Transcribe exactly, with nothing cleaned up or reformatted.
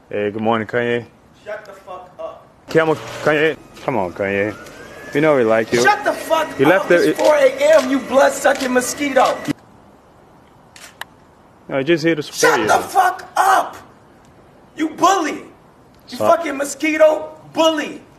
Hey, good morning, Kanye. Shut the fuck up. Come on, Kanye. Come on, Kanye. You know we like you. Shut the fuck you up. Left there, it's four A M, you blood-sucking mosquito. No, I just here to support Shut you. Shut the fuck up. You bully. You so fucking mosquito bully.